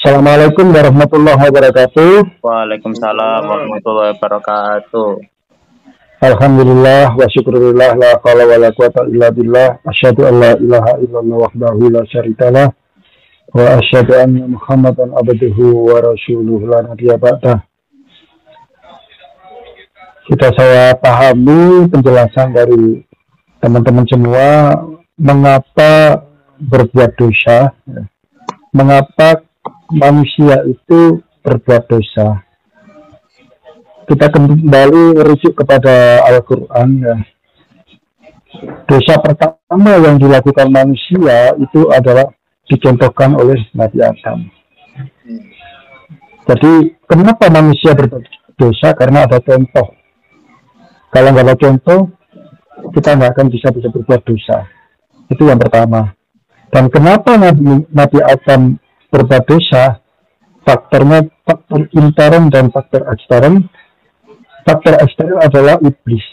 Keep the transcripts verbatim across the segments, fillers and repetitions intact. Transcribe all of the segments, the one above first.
Assalamualaikum warahmatullahi wabarakatuh. Waalaikumsalam warahmatullahi wabarakatuh. Alhamdulillah wa syukurillah la haula wa la quwata illa billah. Asyhadu an la ilaha illallah wahdahu la syarikalah wa asyhadu anna Muhammadan abduhu wa rasuluhu la nabiyya ba'dah. Kita saya pahami penjelasan dari teman-teman semua mengapa berbuat dosa, mengapa manusia itu berbuat dosa. Kita kembali merujuk kepada Al-Quran ya. Dosa pertama yang dilakukan manusia itu adalah dicontohkan oleh Nabi Adam. Jadi kenapa manusia berbuat dosa? Karena ada contoh. Kalau nggak ada contoh, kita nggak akan bisa bisa berbuat dosa. Itu yang pertama. Dan kenapa Nabi, Nabi Adam berbuat dosa? Faktornya faktor intern dan faktor ekstern. Faktor ekstern adalah iblis.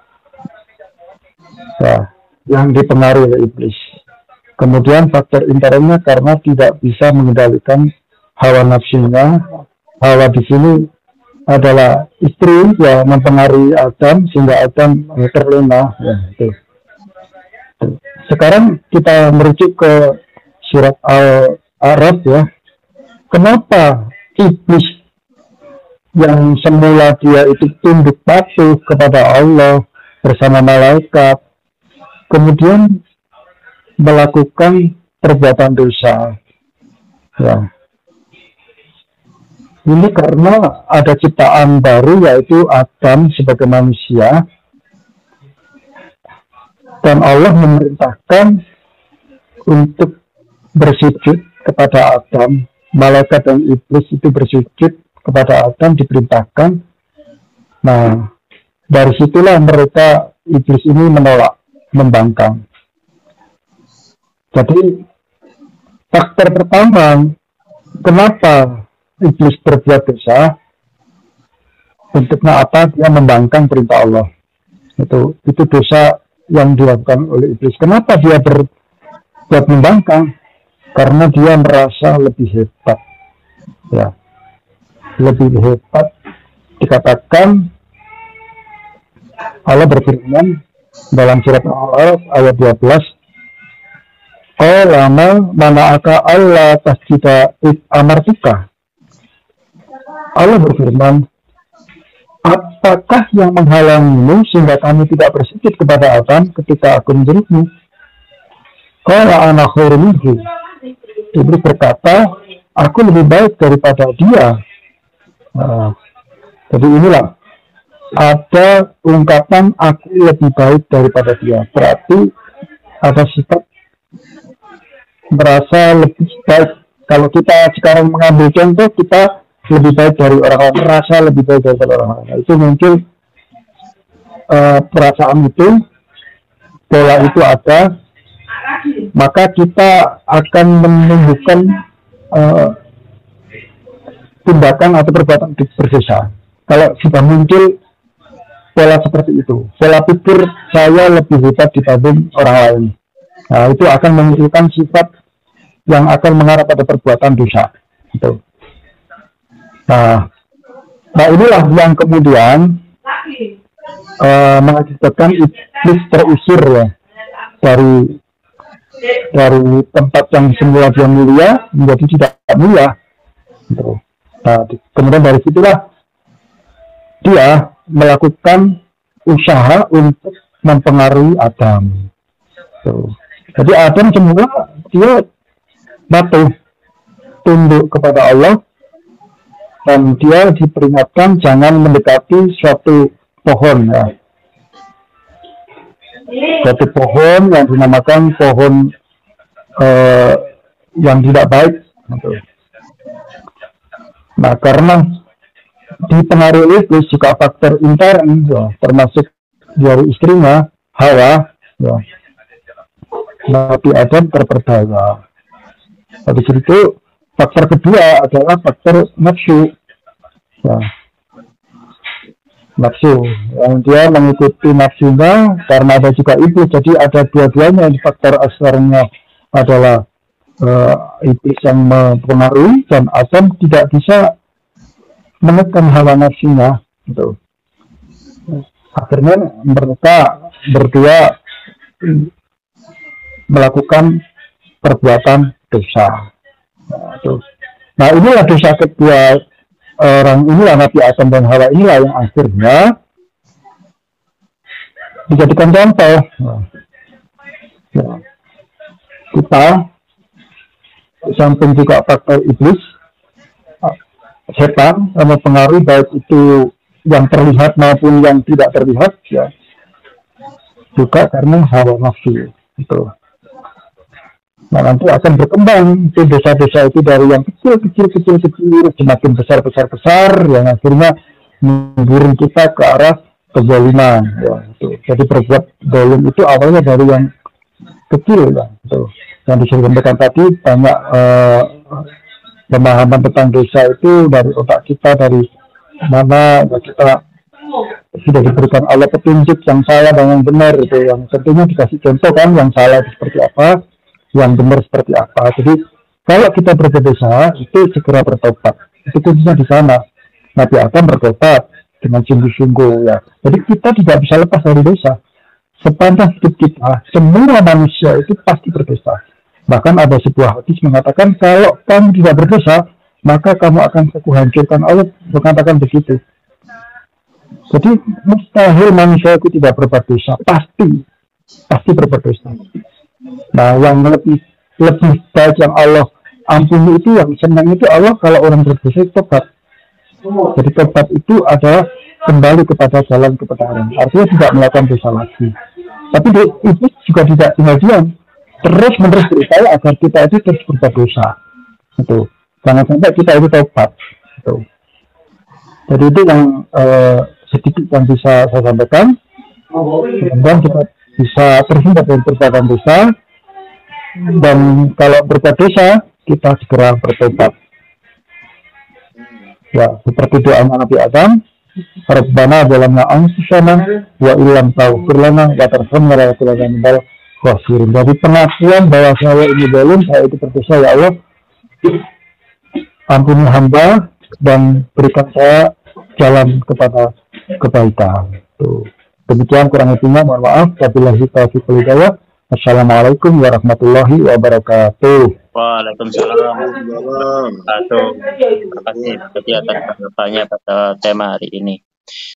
Nah, yang dipengaruhi oleh iblis. Kemudian faktor internnya karena tidak bisa mengendalikan hawa nafsunya. Hawa di sini adalah istri yang mempengaruhi Adam sehingga Adam terlena. Ya, itu. Sekarang kita merujuk ke surat Al-A'raf ya. Kenapa iblis yang semula dia itu tunduk patuh kepada Allah bersama malaikat, kemudian melakukan perbuatan dosa? Ya. Ini karena ada ciptaan baru yaitu Adam sebagai manusia. Dan Allah memerintahkan untuk bersujud kepada Adam. Malaikat dan iblis itu bersujud kepada Adam diperintahkan. Nah, dari situlah mereka iblis ini menolak, membangkang. Jadi faktor pertama kenapa iblis berbuat dosa, bentuknya apa? Dia membangkang perintah Allah. Itu itu dosa yang dilakukan oleh iblis. Kenapa dia berbuat membangkang? Karena dia merasa lebih hebat. Ya, lebih hebat. Dikatakan Allah berfirman dalam surat Al-A'raf ayat dua belas, qala ma mana'aka alla tasjuda id amartuka. Allah berfirman, apakah yang menghalangimu sehingga kamu tidak bersujud kepada Adam ketika aku menjadimu? Qala ana khairum minhu. Iblis berkata, aku lebih baik daripada dia. Nah, jadi inilah ada ungkapan aku lebih baik daripada dia. Berarti ada sifat merasa lebih baik. Kalau kita sekarang mengambil contoh, kita lebih baik dari orang lain, merasa lebih baik dari orang lain. Nah, itu mungkin uh, perasaan itu, pola itu ada, maka kita akan menunjukkan uh, tindakan atau perbuatan berdosa. Kalau sudah muncul pola seperti itu, pola pikir saya lebih hebat dibanding orang lain, nah, itu akan memunculkan sifat yang akan mengarah pada perbuatan dosa. Itu. Nah, nah inilah yang kemudian uh, mengakibatkan iblis terusir ya dari dari tempat yang semula dia mulia menjadi tidak mulia. Nah, kemudian dari situlah dia melakukan usaha untuk mempengaruhi Adam. Tuh. Jadi Adam semula dia patuh tunduk kepada Allah. Dan dia diperingatkan jangan mendekati suatu pohon ya. Suatu pohon yang dinamakan pohon eh, yang tidak baik. Nah, karena dipengaruhi iblis juga faktor intern ya, termasuk dari istrinya Hawa ya. Nabi Adam terperdaya. Habis itu faktor kedua adalah faktor nafsu. Ya. Nafsu. Yang dia mengikuti nafsunya karena ada juga iblis. Jadi ada dua-duanya. Faktor asarnya adalah uh, iblis yang mempengaruhi, dan Adam tidak bisa menekan hawa nafsunya gitu. Akhirnya mereka berdua melakukan perbuatan dosa. Nah, itu. Nah, inilah dosa kedua orang inilah, Nabi Adam dan Hawa inilah yang akhirnya dijadikan contoh. Nah, ya. Kita samping juga faktor iblis, setan yang mempengaruhi baik itu yang terlihat maupun yang tidak terlihat, ya, juga karena hawa nafsu itu. Nah, nanti akan berkembang itu dosa-dosa itu dari yang kecil kecil kecil kecil semakin besar besar besar, yang akhirnya menggiring kita ke arah kezaliman, ya, itu. Jadi berbuat zalim itu awalnya dari yang kecil, ya, itu. Yang disampaikan tadi banyak uh, pemahaman tentang dosa itu dari otak kita, dari mana ya, kita sudah diberikan Allah petunjuk yang salah dan yang benar itu, yang tentunya dikasih contoh kan, yang salah itu seperti apa, yang benar seperti apa. Jadi kalau kita berbuat dosa itu segera bertobat, itu kuncinya di sana. Nabi Adam bertobat dengan sungguh-sungguh, ya. Jadi kita tidak bisa lepas dari dosa. Sepanjang hidup kita, semua manusia itu pasti berdosa. Bahkan ada sebuah hadis mengatakan kalau kamu tidak berdosa, maka kamu akan aku hancurkan. Allah mengatakan begitu. Jadi mustahil manusia itu tidak berbuat dosa, pasti pasti berbuat dosa. Nah, yang lebih lebih baik yang Allah ampuni itu, yang senang itu Allah kalau orang berdosa itu tobat. Jadi tobat itu adalah kembali kepada jalan kebenaran, artinya tidak melakukan dosa lagi. Tapi itu juga tidak tinggal diam, terus menerus berupaya agar kita itu terus berbuat dosa. Itu jangan sampai kita itu tobat. Itu. Jadi itu yang eh, sedikit yang bisa saya sampaikan. Kemudian kita bisa terhindar dari perbuatan dosa, dan kalau berbuat dosa kita segera bertobat. Ya, seperti doa Nabi Adam, Rabbana zalamna anfusana wa illam taghfir lana wa tarhamna lanakunanna minal khasirin. Jadi pengakuan bahwa saya ini zalim, saya itu berdosa, ya Allah, ampuni hamba dan berikan saya jalan kepada kebaikan. Tuh. Demikian kurang lebihnya, mohon maaf. Wabillahi taufiq wal hidayah. Assalamualaikum warahmatullahi wabarakatuh. Waalaikumsalam warahmatullahi wabarakatuh. Terima kasih atas tanggapannya pada tema hari ini.